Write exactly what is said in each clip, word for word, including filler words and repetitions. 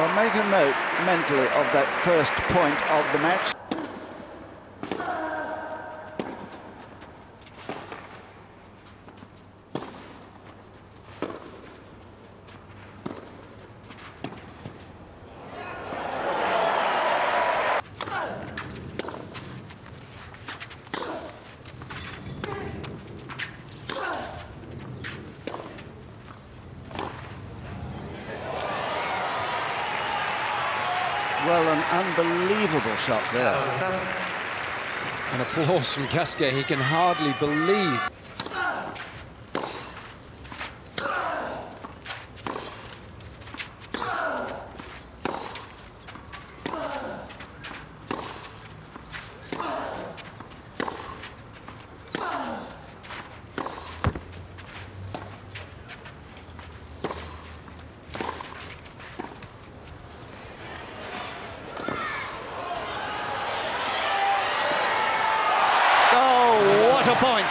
Well, make a note mentally of that first point of the match. Well, an unbelievable shot there. An applause from Gasquet. He can hardly believe. What a point!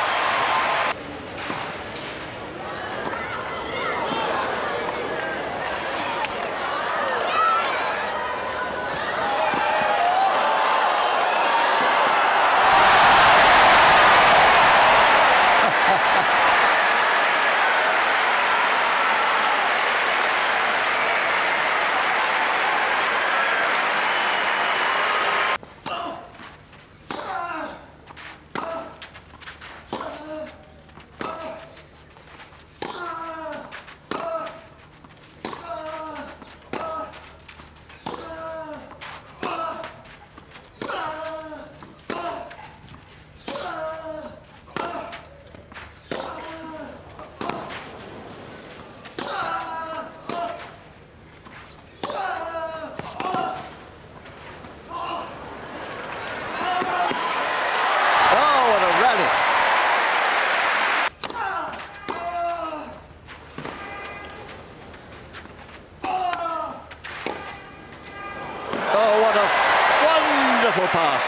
Pass.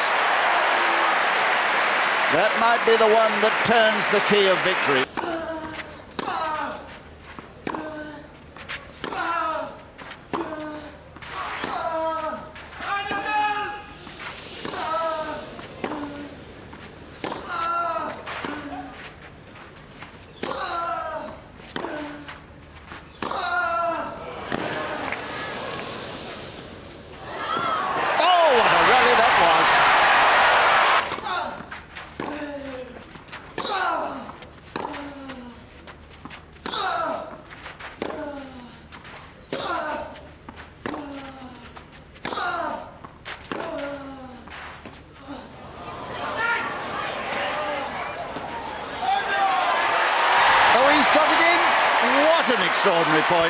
That might be the one that turns the key of victory. Got it in. What an extraordinary point.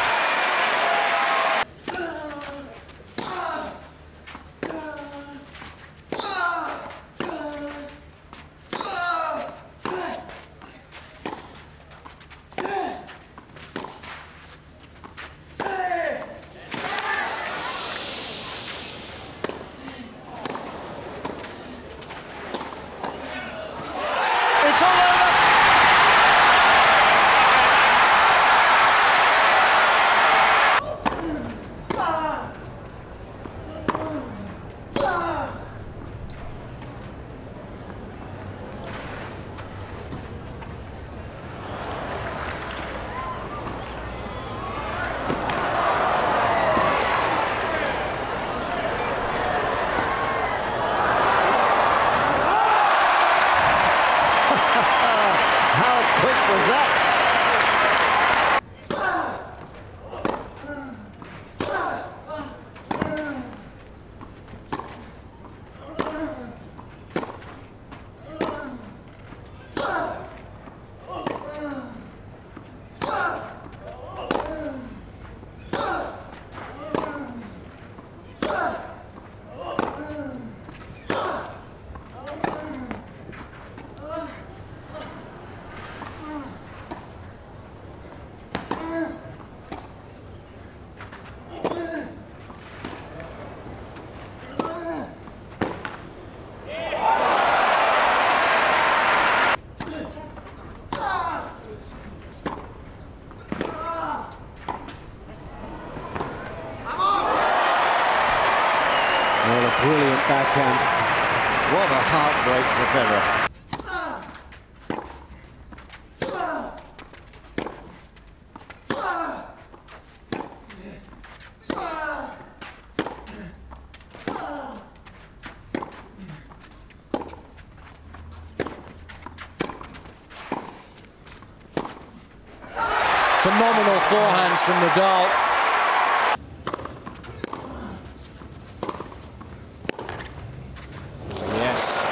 It's all over. How quick was that? What a heartbreak for Federer. Phenomenal forehands from Nadal. Yes.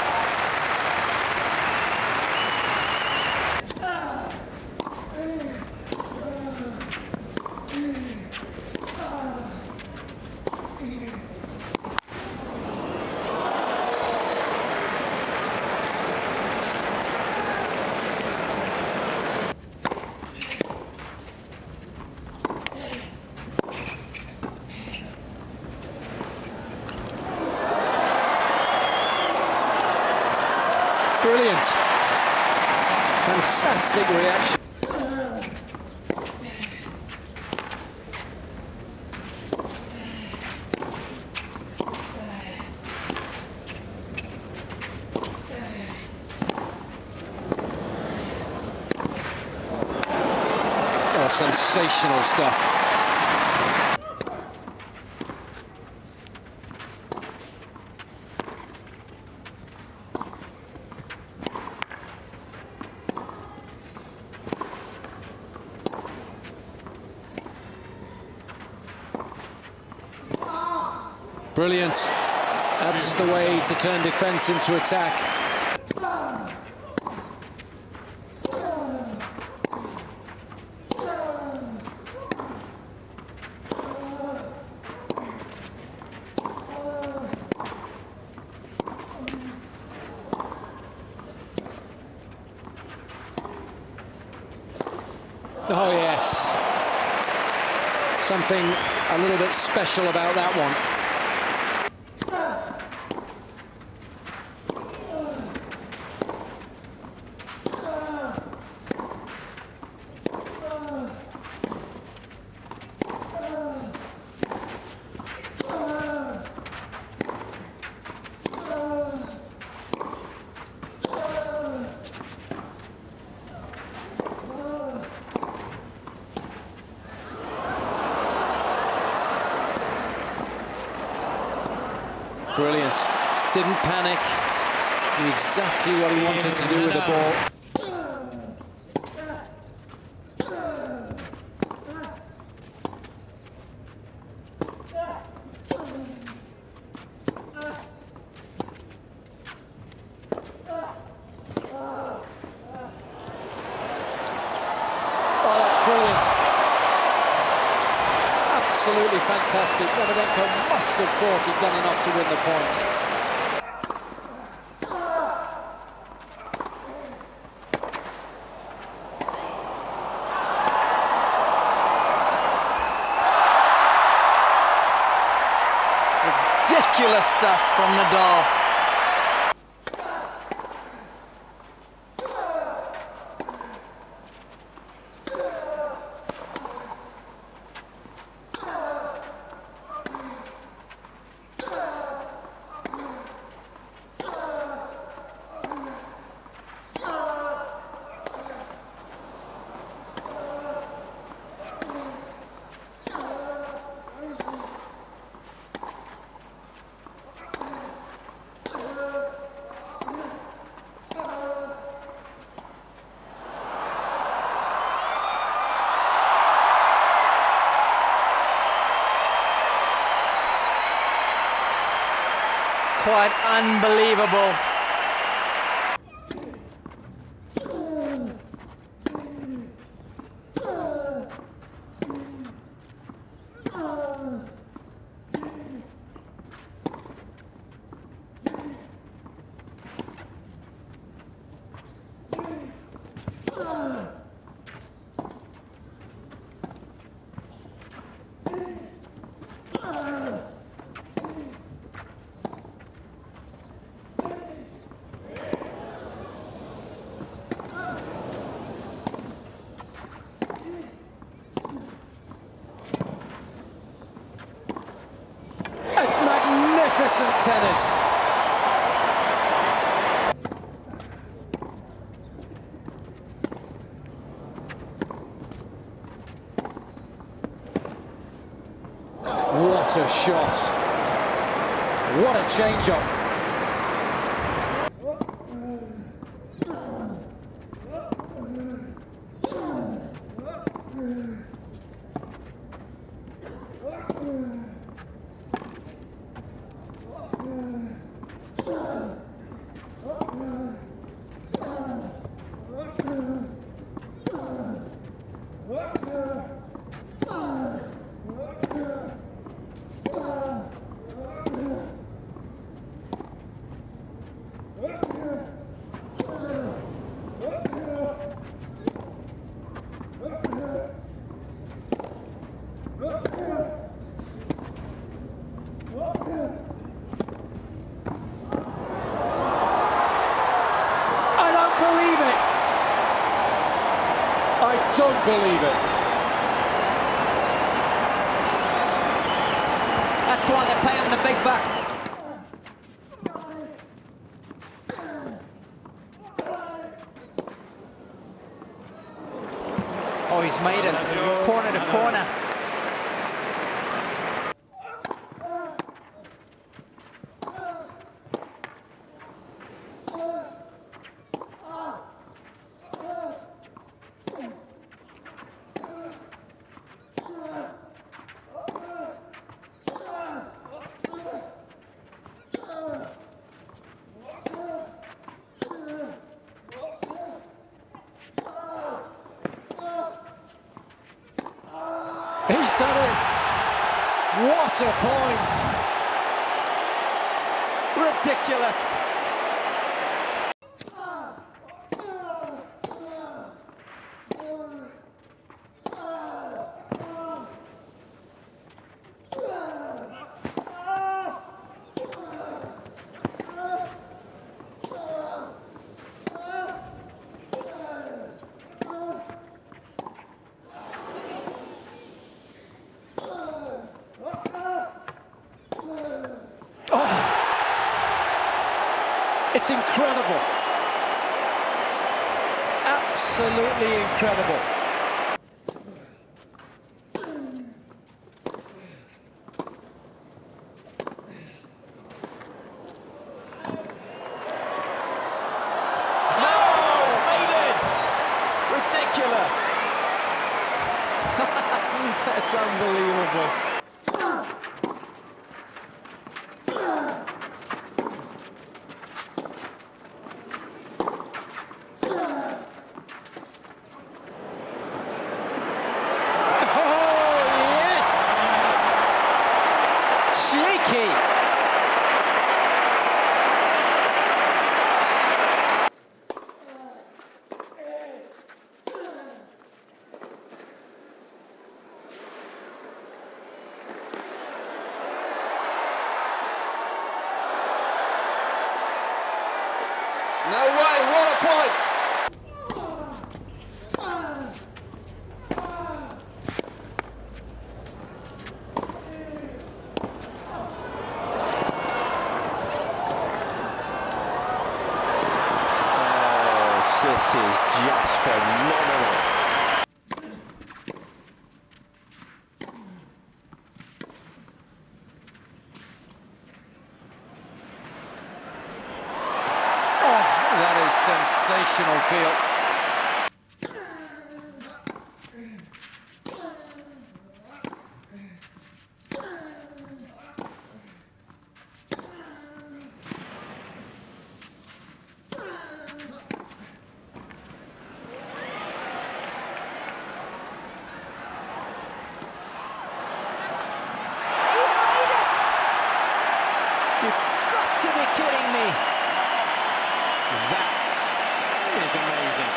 Brilliant. Fantastic reaction. Oh, sensational stuff. Brilliant. That's the way to turn defence into attack. Oh yes. Something a little bit special about that one. Brilliant. Didn't panic. Knew exactly what he wanted to do with the ball. Oh, that's brilliant. Absolutely fantastic. Davydenko must have thought he'd done enough to win the point. It's ridiculous stuff from Nadal. Quite unbelievable. shot. What a change-up. I don't believe it. That's why they pay him the big bucks. Oh, he's made it. Corner to corner. He's done it. What a point. Ridiculous. It's incredible. Absolutely incredible. Oh, it's made it! Ridiculous. That's unbelievable. No way, what a point! Oh, this is just phenomenal. That is sensational field. You've got to be kidding me! That is amazing.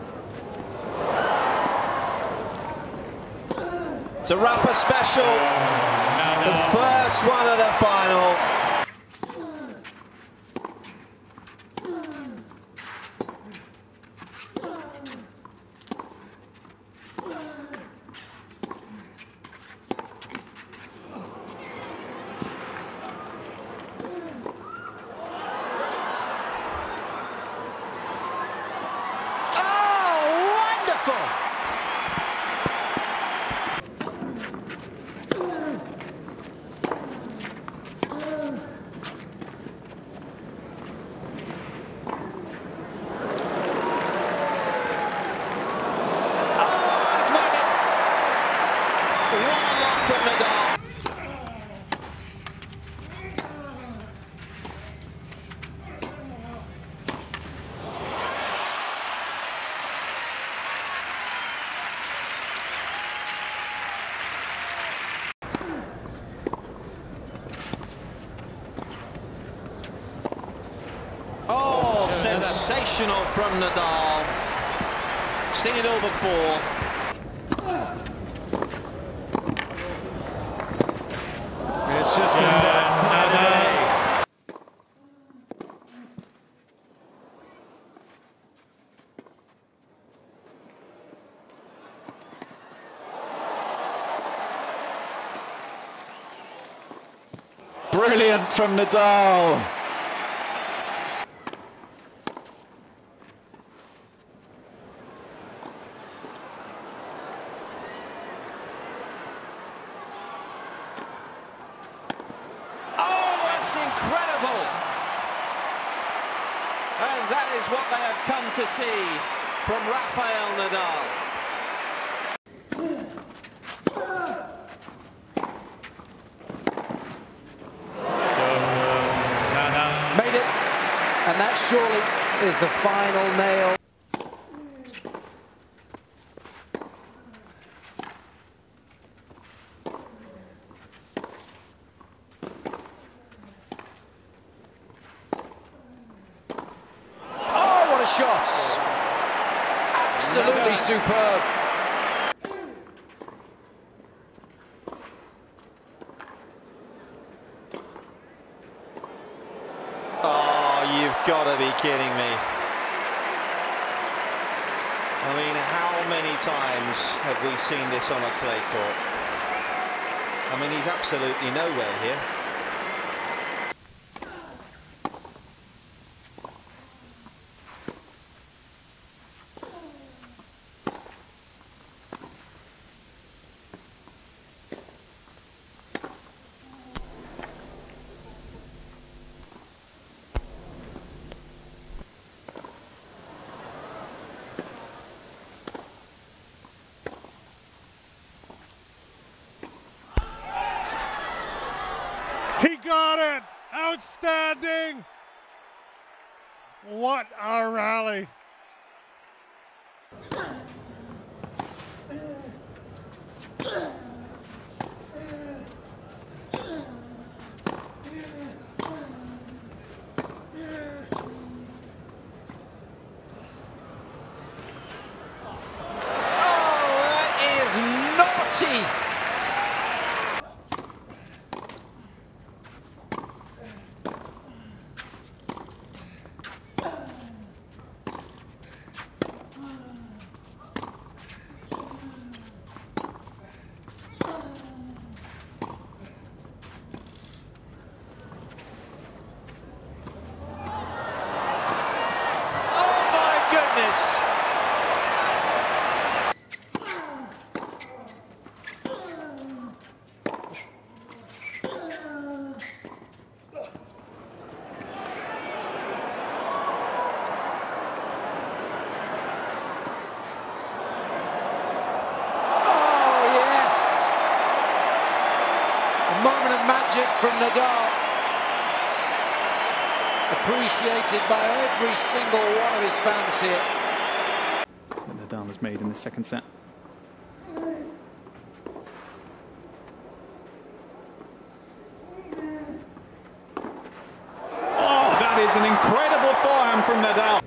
It's a Rafa special. The first one of the final. Oh, sensational from Nadal. Seen it all before. It's just been that kind of day. Brilliant from Nadal. That's incredible. And that is what they have come to see from Rafael Nadal. Made it, and that surely is the final nail. Shots. Absolutely superb. Oh, you've got to be kidding me. I mean, how many times have we seen this on a clay court? I mean, he's absolutely nowhere here. He got it! Outstanding! What a rally! Oh, that is naughty! Moment of magic from Nadal. Appreciated by every single one of his fans here. That Nadal has made in the second set. Oh, that is an incredible forehand from Nadal.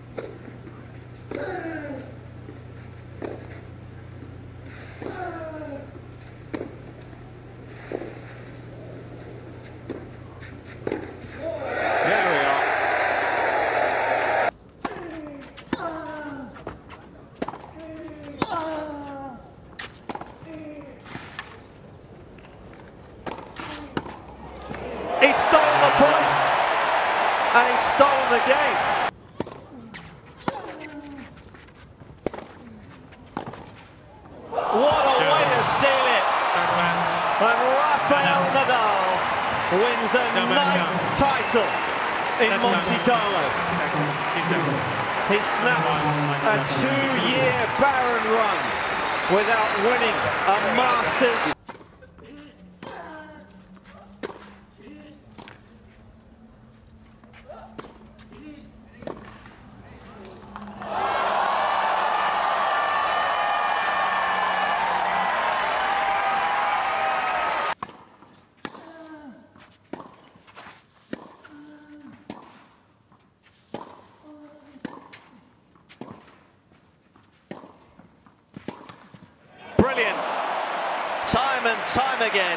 and he's stolen the game. What a way to seal it! And Rafael Nadal wins a ninth title in Monte Carlo. He snaps a two-year barren run without winning a Masters. Brilliant, time and time again.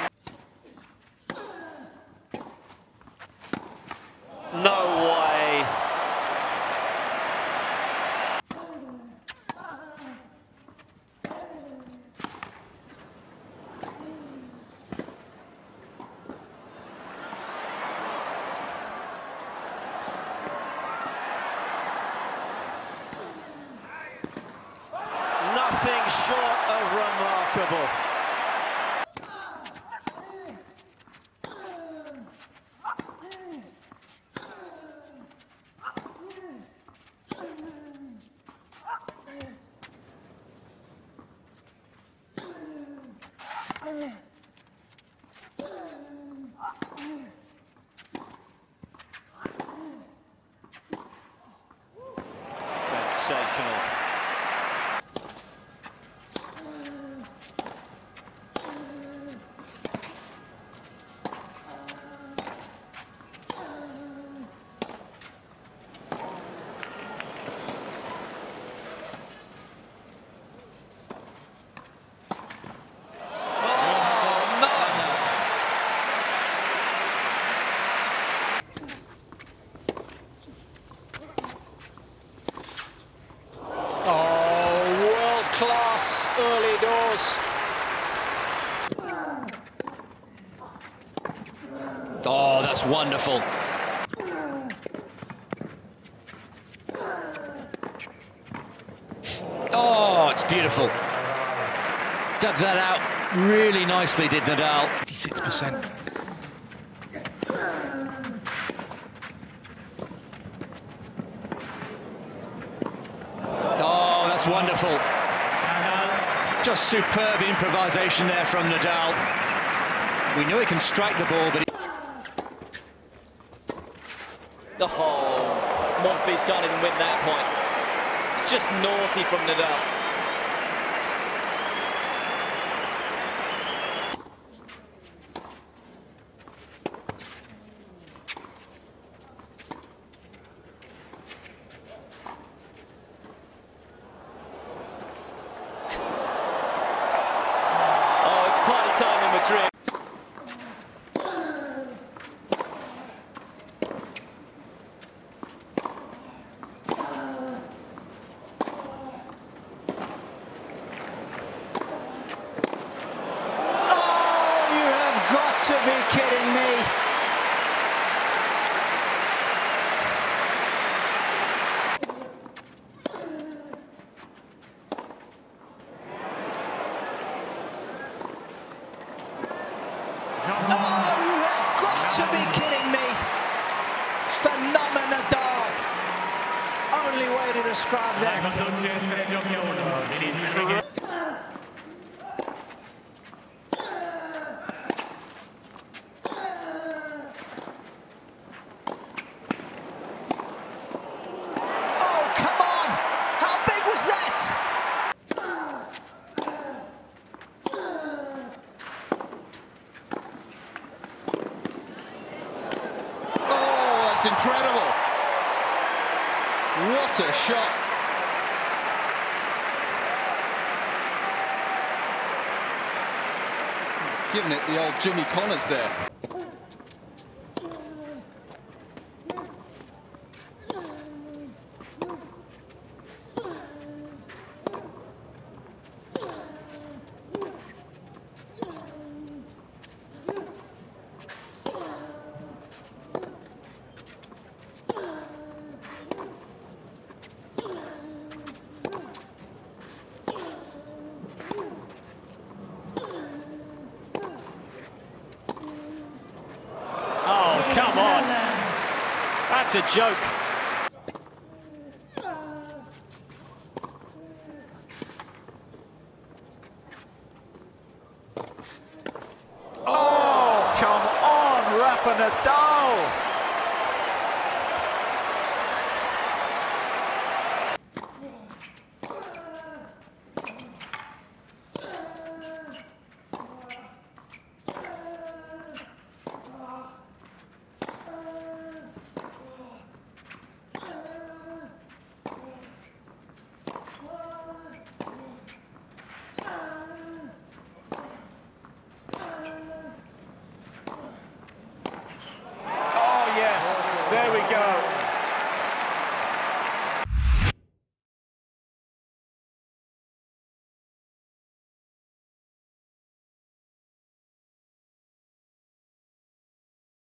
No way. Nothing short of remarkable. Sensational. Class early doors. Oh, that's wonderful. Oh, it's beautiful. Dug that out really nicely, did Nadal. fifty-six percent. Oh, that's wonderful. Just superb improvisation there from Nadal. We know he can strike the ball, but he... The whole Monfils can't even win that point. It's just naughty from Nadal. Time in Madrid. Oh, you have got to be kidding me. Oh, you have got to be kidding me. Phenomenal Nadal. Only way to describe that. It's incredible. Oh, come on. How big was that? It's incredible. What a shot. Giving it the old Jimmy Connors there. That's a joke.